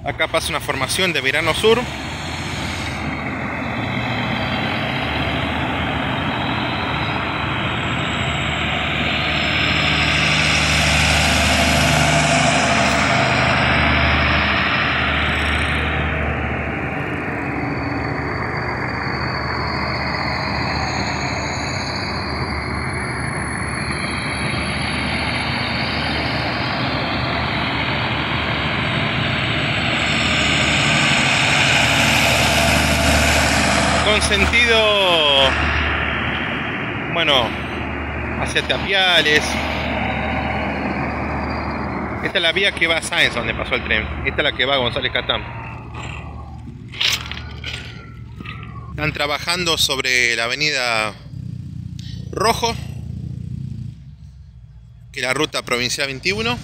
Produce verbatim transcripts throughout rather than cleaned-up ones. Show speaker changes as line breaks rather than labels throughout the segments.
Acá pasa una formación de Belgrano Sur. Con sentido, bueno, hacia Tapiales. Esta es la vía que va a Sáenz, donde pasó el tren. Esta es la que va a González Catán. Están trabajando sobre la avenida Rojo, que es la ruta provincial veintiuno.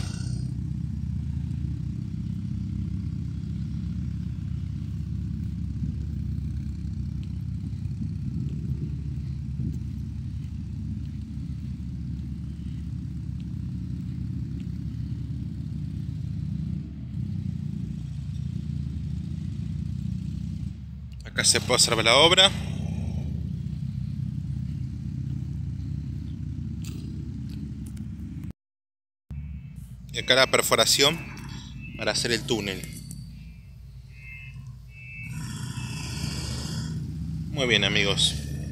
Acá se puede observar la obra. Y acá la perforación para hacer el túnel. Muy bien, amigos.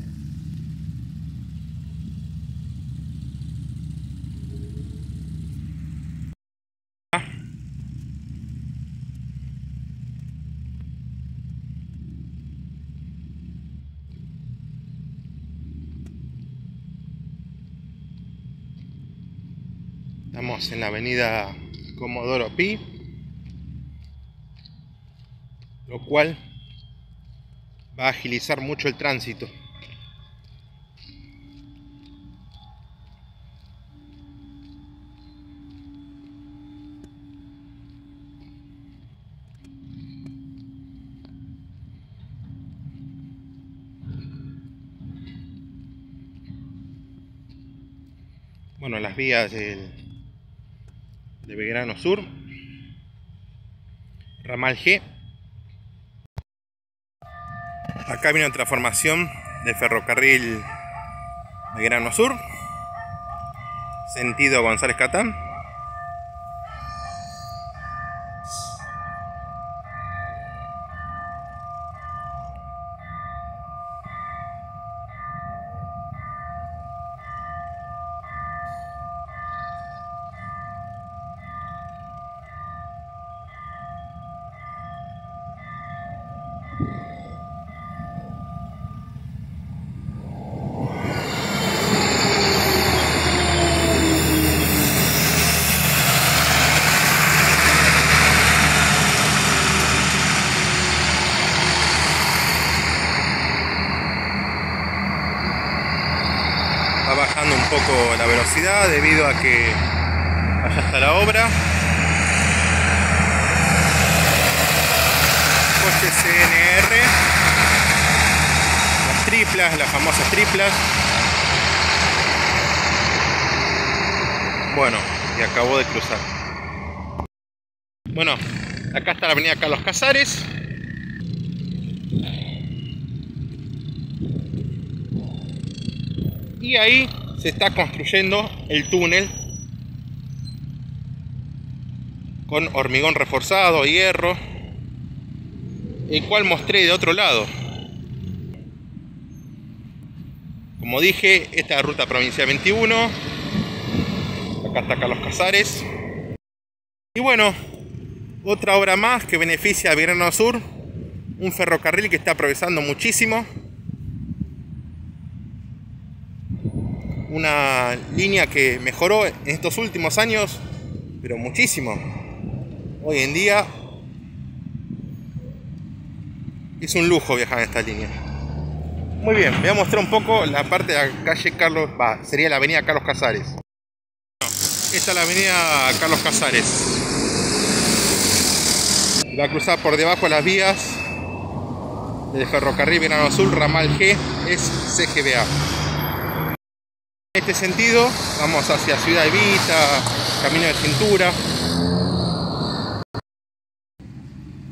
Estamos en la avenida Comodoro Pi, lo cual va a agilizar mucho el tránsito. Bueno, las vías del de Belgrano Sur, ramal G. Acá viene otra formación del ferrocarril Belgrano Sur, sentido González Catán. Va bajando un poco la velocidad debido a que allá está la obra. Coche C N R, las triplas, las famosas triplas. Bueno, y acabó de cruzar. Bueno, acá está la avenida Carlos Casares. Y ahí se está construyendo el túnel con hormigón reforzado, hierro, el cual mostré de otro lado. Como dije, esta es la ruta provincial veintiuno. Acá está Carlos Casares. Y bueno, otra obra más que beneficia a Belgrano Sur, un ferrocarril que está progresando muchísimo. Una línea que mejoró en estos últimos años, pero muchísimo. Hoy en día es un lujo viajar en esta línea. Muy bien, voy a mostrar un poco la parte de la calle Carlos, va, sería la avenida Carlos Casares. Bueno, esta es la avenida Carlos Casares. Va a cruzar por debajo de las vías del ferrocarril Belgrano Sur, ramal G, es C G B A. En este sentido, vamos hacia Ciudad Evita, Camino de Cintura.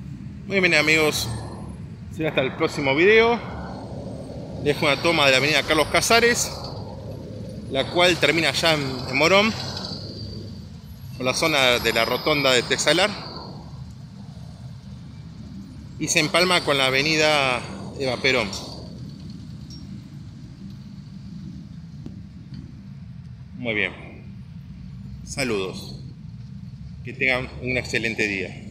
Muy bien amigos, será hasta el próximo video. Dejo una toma de la avenida Carlos Casares, la cual termina allá en, en Morón, por la zona de la rotonda de Texalar, y se empalma con la avenida Eva Perón. Muy bien, saludos, que tengan un excelente día.